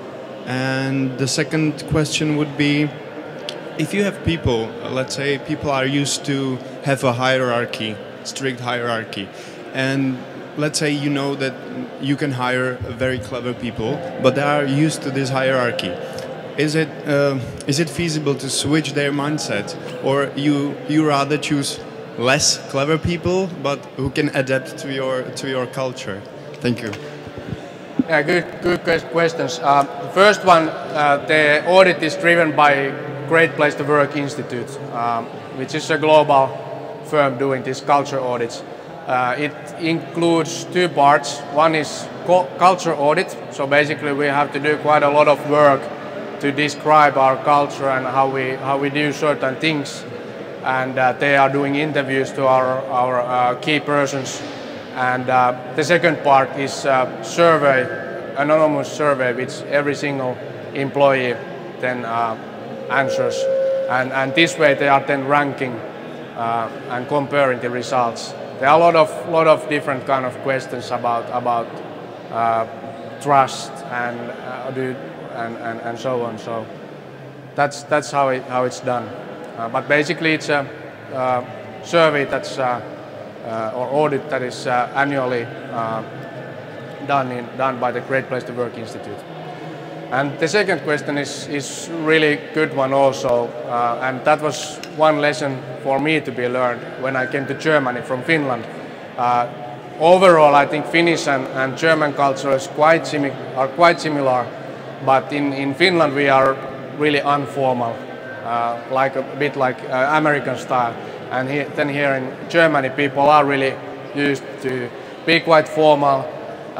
And the second question would be, if you have people, let's say people are used to have a hierarchy, strict hierarchy, and let's say you know that you can hire very clever people, but they are used to this hierarchy. Is it uh, is it feasible to switch their mindset, or you you rather choose less clever people, but who can adapt to your to your culture? Thank you. Yeah, good, good questions. Uh, the first one, uh, the audit is driven by Great Place to Work Institute, um, which is a global firm doing these culture audits. Uh, it includes two parts. One is culture audit, so basically we have to do quite a lot of work to describe our culture and how we how we do certain things. And uh, they are doing interviews to our, our uh, key persons. And uh, the second part is uh, survey, anonymous survey, which every single employee then uh, answers. And, and this way they are then ranking uh, and comparing the results. There are a lot of, lot of different kind of questions about, about uh, trust and, uh, do, and, and, and so on. So that's, that's how, it, how it's done. Uh, but basically it's a uh, survey that's uh, uh, or audit that is uh, annually uh, done in, done by the Great Place to Work Institute. And the second question is is really good one also, uh, and that was one lesson for me to be learned when I came to Germany from Finland. Uh, overall, I think Finnish and, and German culture is quite simi are quite similar, but in in Finland we are really informal. Uh, like a bit like uh, American style, and he, then here in Germany people are really used to be quite formal uh,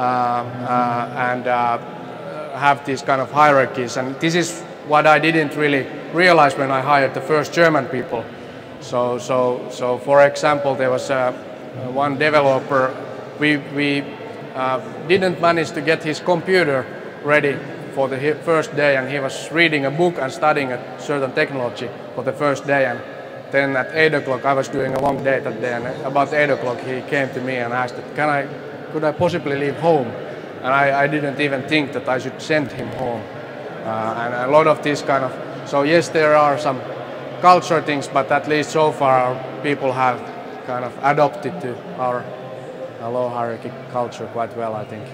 uh, and uh, have these kind of hierarchies, and this is what I didn't really realize when I hired the first German people. So, so, so for example, there was uh, one developer, we, we uh, didn't manage to get his computer ready for the first day, and he was reading a book and studying a certain technology for the first day, and then at eight o'clock I was doing a long day that day, and about eight o'clock he came to me and asked, can I, could I possibly leave home? And I, I didn't even think that I should send him home. Uh, and a lot of these kind of, so yes, there are some culture things, but at least so far people have kind of adopted to our, our low hierarchy culture quite well, I think.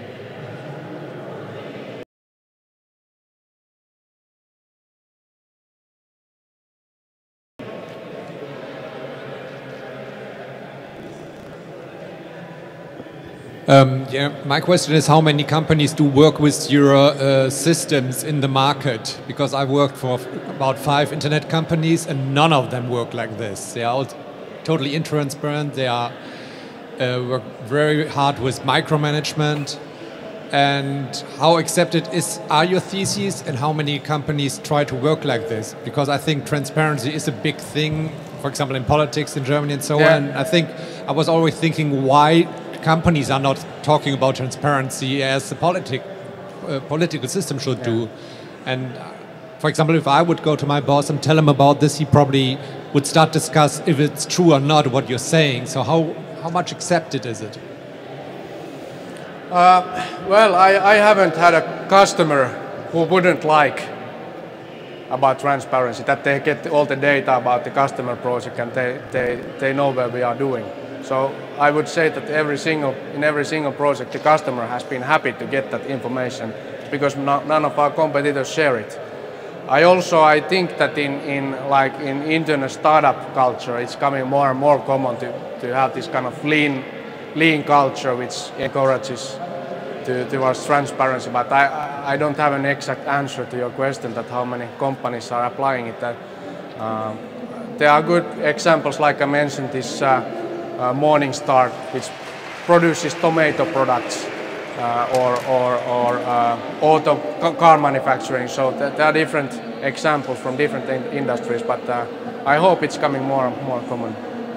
Um, yeah, my question is how many companies do work with your uh, systems in the market? Because I've worked for about five internet companies and none of them work like this. They are all totally intransparent. They are uh, work very hard with micromanagement. And how accepted is are your theses, and how many companies try to work like this? Because I think transparency is a big thing, for example, in politics in Germany and so yeah. on. And I think I was always thinking, why companies are not talking about transparency as the politic, uh, political system should Yeah. do. And uh, for example, if I would go to my boss and tell him about this, he probably would start discuss if it's true or not what you're saying. So how, how much accepted is it? Uh, well, I, I haven't had a customer who wouldn't like about transparency, that they get all the data about the customer project and they, they, they know where we are doing. So I would say that every single, in every single project the customer has been happy to get that information because no, none of our competitors share it. I also I think that in, in like in internet startup culture it's coming more and more common to, to have this kind of lean lean culture which encourages to, towards transparency, but I, I don't have an exact answer to your question that how many companies are applying it. That, um, there are good examples, like I mentioned, this uh, uh, Morningstar, which produces tomato products uh, or, or, or uh, auto car manufacturing. So th there are different examples from different in industries, but uh, I hope it's coming more and more common.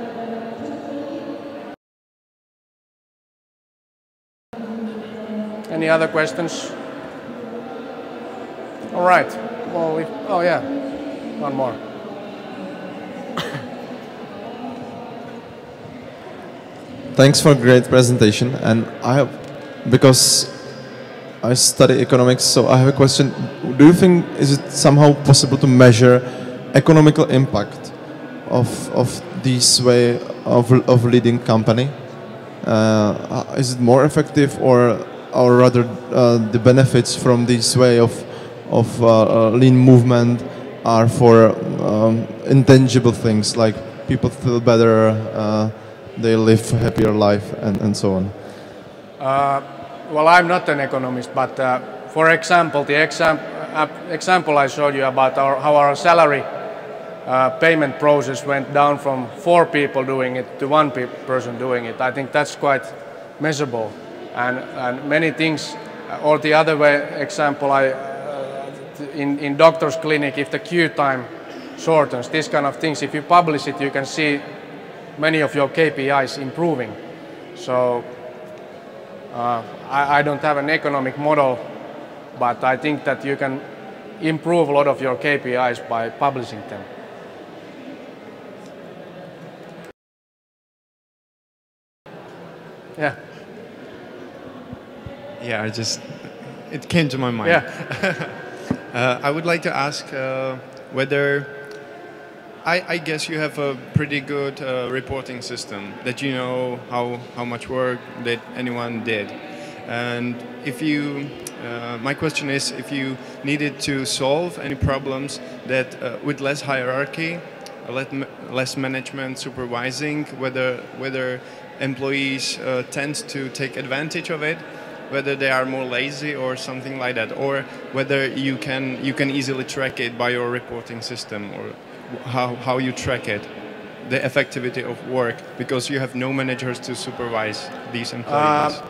Any other questions? All right. Well, we, oh yeah, one more. Thanks for a great presentation. And I have, because I study economics, so I have a question. Do you think is it somehow possible to measure economical impact of of this way of of leading company? Uh, is it more effective, or or rather uh, the benefits from this way of of uh, uh, lean movement are for um, intangible things like people feel better, uh, they live a happier life, and, and so on? Uh, well, I'm not an economist, but uh, for example, the exam uh, example I showed you about our, how our salary uh, payment process went down from four people doing it to one pe person doing it, I think that's quite measurable. And, and many things, or the other way example, I, uh, in, in doctor's clinic, if the queue time shortens, this kind of things, if you publish it, you can see many of your K P Is improving. So uh, I, I don't have an economic model, but I think that you can improve a lot of your K P Is by publishing them. Yeah. Yeah, I just, it came to my mind. Yeah. uh, I would like to ask uh, whether, I, I guess you have a pretty good uh, reporting system that you know how, how much work that anyone did. And if you, uh, my question is, if you needed to solve any problems that uh, with less hierarchy, let, less management supervising, whether, whether employees uh, tend to take advantage of it, whether they are more lazy or something like that, or whether you can you can easily track it by your reporting system, or how, how you track it, the effectivity of work, because you have no managers to supervise these employees. Uh,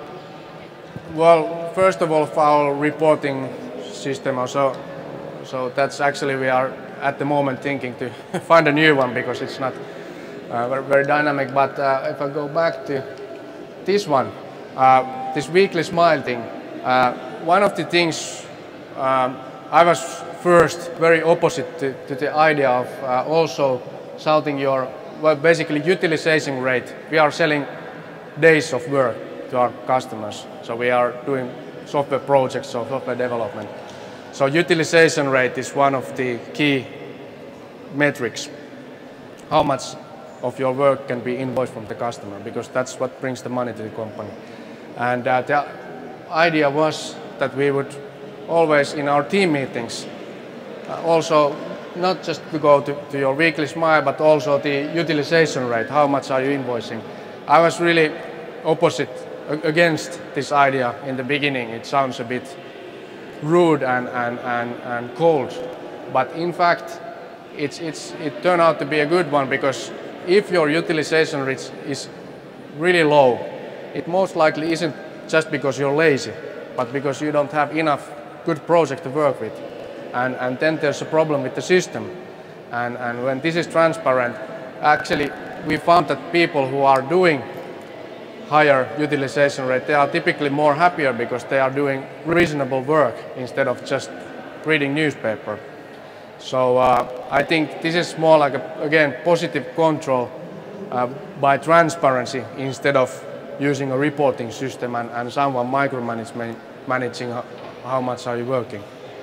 well, first of all, for our reporting system also, so that's actually we are at the moment thinking to find a new one because it's not uh, very, very dynamic. But uh, if I go back to this one, uh, this weekly smile thing, uh, one of the things um, I was first very opposite to, to the idea of uh, also shouting your, well, basically utilization rate. We are selling days of work to our customers, so we are doing software projects or software development. So utilization rate is one of the key metrics. How much of your work can be invoiced from the customer, because that's what brings the money to the company. And uh, the idea was that we would always in our team meetings uh, also not just to go to, to your weekly smile, but also the utilization rate, how much are you invoicing. I was really opposite against this idea in the beginning. It sounds a bit rude and, and, and, and cold, but in fact it's, it's, it turned out to be a good one, because if your utilization rate is really low, it most likely isn't just because you're lazy, but because you don't have enough good project to work with. And, and then there's a problem with the system. And, and when this is transparent, actually we found that people who are doing higher utilization rate, they are typically more happier because they are doing reasonable work instead of just reading newspaper. So uh, I think this is more like, a, again, positive control uh, by transparency instead of using a reporting system and, and someone micromanaging managing how, how much are you working.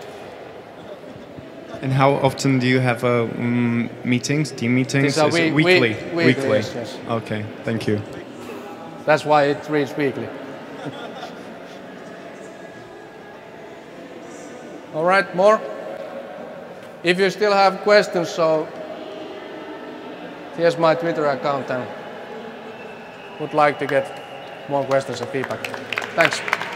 And how often do you have uh, um, meetings, team meetings? These are Is it week- weekly? week- weekly, yes, yes. Okay, thank you. That's why it reads weekly. All right, more? If you still have questions, so here's my Twitter account and would like to get more questions and feedback. Thanks.